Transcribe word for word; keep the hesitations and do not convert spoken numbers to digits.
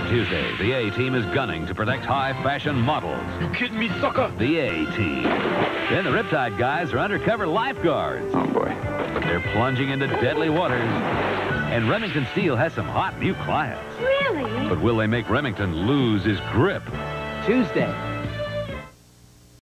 Tuesday, the A-Team is gunning to protect high-fashion models. You kidding me, sucker? The A-Team. Then the Riptide guys are undercover lifeguards. Oh, boy. But they're plunging into deadly waters. And Remington Steele has some hot new clients. Really? But will they make Remington lose his grip? Tuesday,